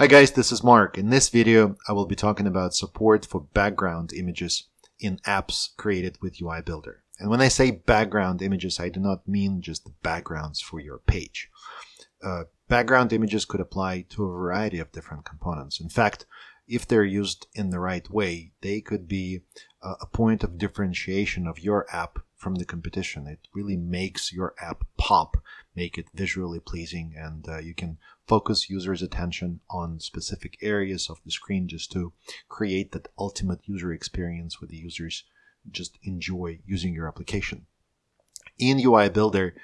Hi guys, this is Mark. In this video, I will be talking about support for background images in apps created with UI Builder. And when I say background images, I do not mean just the backgrounds for your page. Background images could apply to a variety of different components. In fact, if they're used in the right way, they could be a point of differentiation of your app from the competition. It really makes your app pop, make it visually pleasing, and you can focus users' attention on specific areas of the screen just to create that ultimate user experience where the users just enjoy using your application. In UI Builder,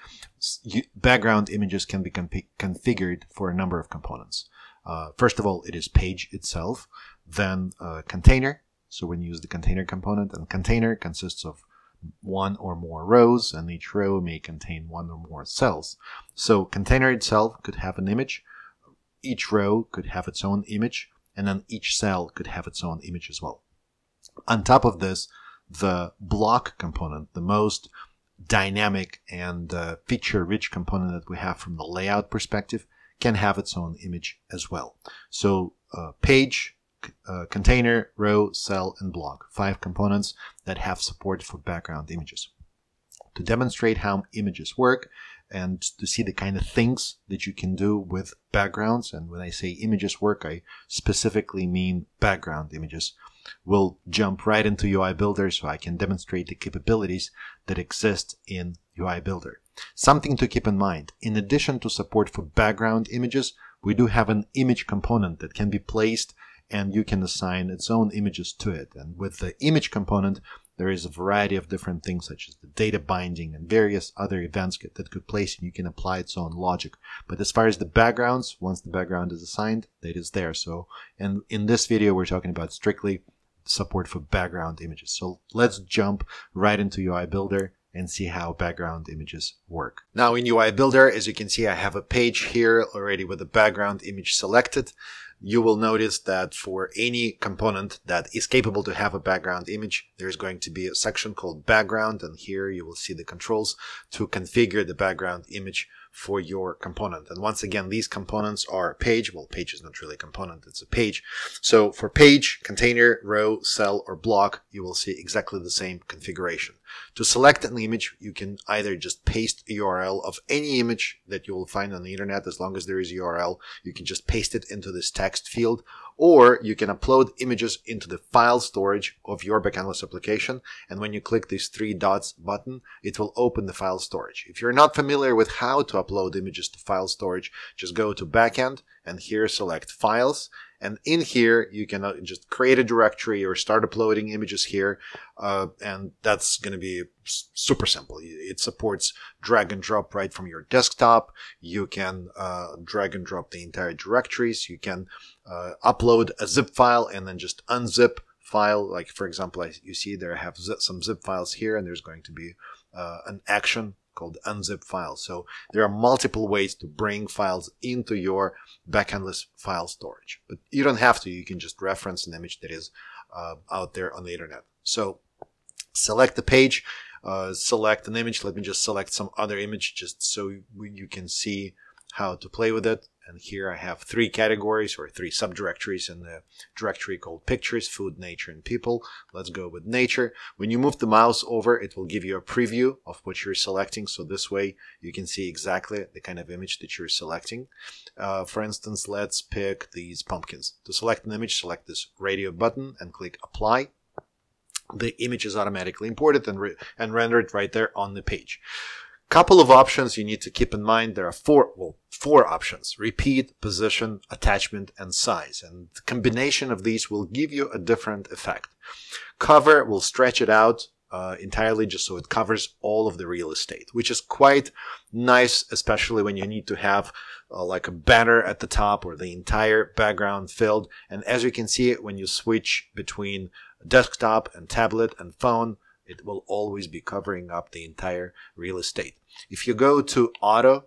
background images can be configured for a number of components. First of all, it is page itself, then container. So when you use the container component, and container consists of one or more rows, and each row may contain one or more cells. So container itself could have an image, each row could have its own image, and then each cell could have its own image as well. On top of this, the block component, the most dynamic and feature-rich component that we have from the layout perspective, can have its own image as well. So page, container, row, cell, and block. 5 components that have support for background images. To demonstrate how images work and to see the kind of things that you can do with backgrounds, and when I say images work, I specifically mean background images, we'll jump right into UI Builder so I can demonstrate the capabilities that exist in UI Builder. Something to keep in mind, in addition to support for background images, we do have an image component that can be placed and you can assign its own images to it. And with the image component, there is a variety of different things such as the data binding and various other events that could place, and you can apply its own logic. But as far as the backgrounds, once the background is assigned, it is there. So, and in this video, we're talking about strictly support for background images. So let's jump right into UI Builder and see how background images work. Now in UI Builder, as you can see, I have a page here already with a background image selected. You will notice that for any component that is capable to have a background image, there's going to be a section called background, and here you will see the controls to configure the background image for your component. And once again, these components are page. Well, page is not really a component, it's a page. So for page, container, row, cell, or block, you will see exactly the same configuration. To select an image, you can either just paste a URL of any image that you will find on the internet. As long as there is a URL, you can just paste it into this text field, or you can upload images into the file storage of your backendless application. And when you click this 3 dots button, it will open the file storage. If you're not familiar with how to upload images to file storage, just go to backend and here select files. And in here, you can just create a directory or start uploading images here. And that's going to be super simple. It supports drag and drop right from your desktop. You can drag and drop the entire directories. You can upload a zip file and then just unzip file. Like, for example, you see there I have some zip files here, and there's going to be an action called unzip file. So there are multiple ways to bring files into your backendless file storage, but you don't have to. You can just reference an image that is out there on the internet. So select the page, select an image. Let me just select some other image just so you can see how to play with it. And here I have 3 categories or 3 subdirectories in the directory called pictures, food, nature, and people. Let's go with nature. When you move the mouse over, it will give you a preview of what you're selecting. So this way you can see exactly the kind of image that you're selecting. For instance, let's pick these pumpkins. To select an image, select this radio button and click apply. The image is automatically imported and rendered right there on the page. Couple of options you need to keep in mind. There are 4 options: repeat, position, attachment, and size. And the combination of these will give you a different effect. Cover will stretch it out entirely just so it covers all of the real estate, which is quite nice, especially when you need to have like a banner at the top or the entire background filled. And as you can see, when you switch between desktop and tablet and phone, it will always be covering up the entire real estate. If you go to auto,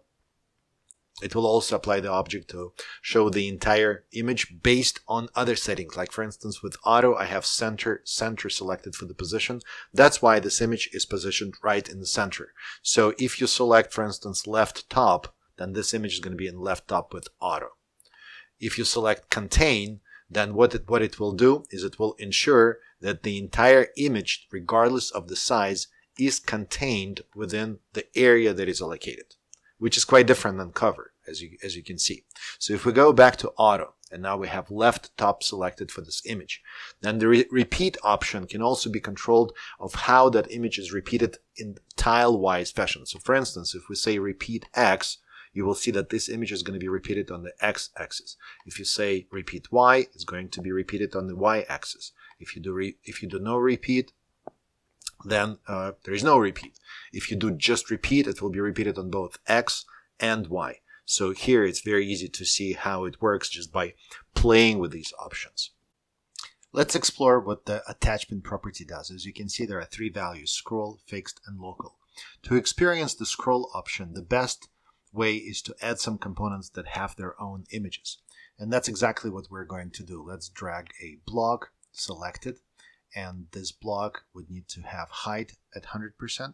it will also apply the object to show the entire image based on other settings. Like for instance, with auto, I have center selected for the position. That's why this image is positioned right in the center. So if you select, for instance, left top, then this image is going to be in left top with auto. If you select contain, then what it will do is it will ensure that the entire image, regardless of the size, is contained within the area that is allocated, which is quite different than cover, as you can see. So if we go back to auto, and now we have left top selected for this image, then the repeat option can also be controlled of how that image is repeated in tile-wise fashion. So for instance, if we say repeat X, you will see that this image is going to be repeated on the X-axis. If you say repeat Y, it's going to be repeated on the Y-axis. If you do no repeat, then there is no repeat. If you do just repeat, it will be repeated on both X and Y. So here it's very easy to see how it works just by playing with these options. Let's explore what the attachment property does. As you can see, there are three values: scroll, fixed, and local. To experience the scroll option, the best way is to add some components that have their own images. And that's exactly what we're going to do. Let's drag a block, select it, and this block would need to have height at 100%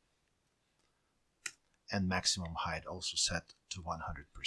and maximum height also set to 100%.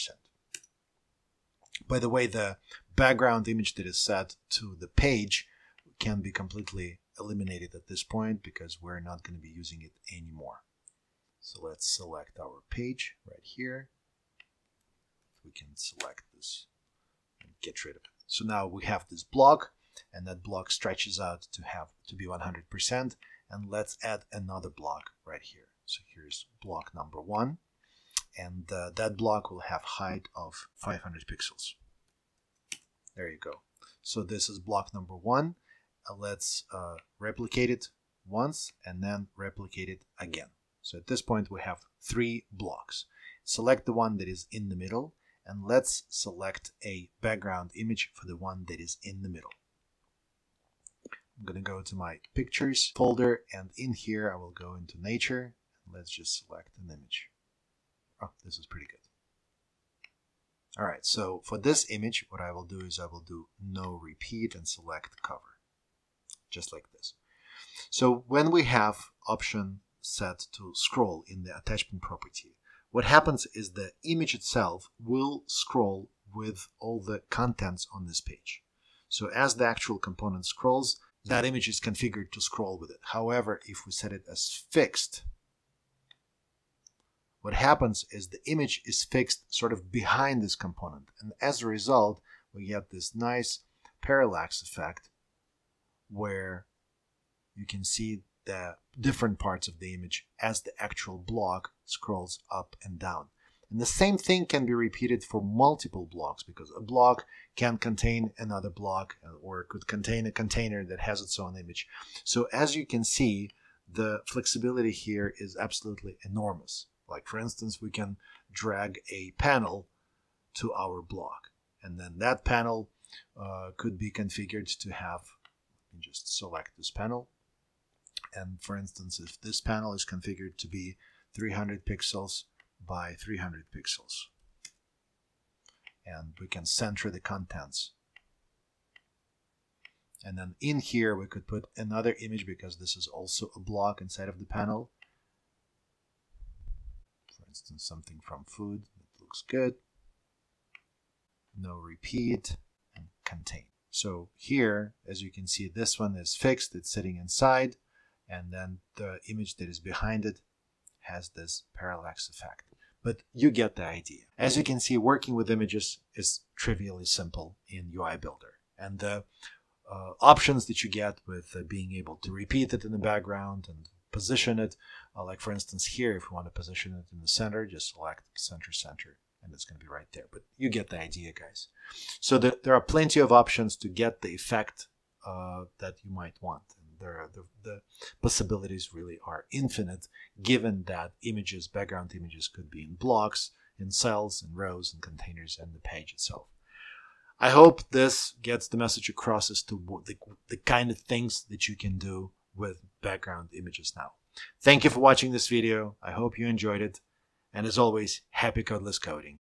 By the way, the background image that is set to the page can be completely eliminated at this point because we're not going to be using it anymore. So let's select our page right here. We can select this and get rid of it. So now we have this block, and that block stretches out to be 100%. And let's add another block right here. So here's block number 1, and that block will have height of 500 pixels. There you go. So this is block number 1. Let's replicate it once and then replicate it again. So at this point we have 3 blocks. Select the one that is in the middle, and let's select a background image for the one that is in the middle. I'm going to go to my pictures folder, and in here I will go into nature. Let's just select an image. Oh, this is pretty good. All right, so for this image, what I will do is I will do no repeat and select cover, just like this. So when we have option set to scroll in the attachment property, what happens is the image itself will scroll with all the contents on this page. So as the actual component scrolls, that image is configured to scroll with it. However, if we set it as fixed, what happens is the image is fixed sort of behind this component. And as a result, we get this nice parallax effect where you can see the different parts of the image as the actual block scrolls up and down. And the same thing can be repeated for multiple blocks, because a block can contain another block, or it could contain a container that has its own image. So as you can see, the flexibility here is absolutely enormous. Like for instance, we can drag a panel to our block, and then that panel could be configured to have, let me just select this panel. And for instance, if this panel is configured to be 300 pixels by 300 pixels, and we can center the contents. And then in here we could put another image, because this is also a block inside of the panel. For instance, something from food that looks good. No repeat, and contain. So here, as you can see, this one is fixed, it's sitting inside, and then the image that is behind it has this parallax effect. But you get the idea. As you can see, working with images is trivially simple in UI Builder. And the options that you get with being able to repeat it in the background and position it, like for instance here, if you want to position it in the center, just select center, and it's going to be right there. But you get the idea, guys. So there are plenty of options to get the effect that you might want. The possibilities really are infinite, given that images, background images, could be in blocks, in cells, in rows, and containers, and the page itself. I hope this gets the message across as to the kind of things that you can do with background images now. Thank you for watching this video. I hope you enjoyed it. And as always, happy codeless coding.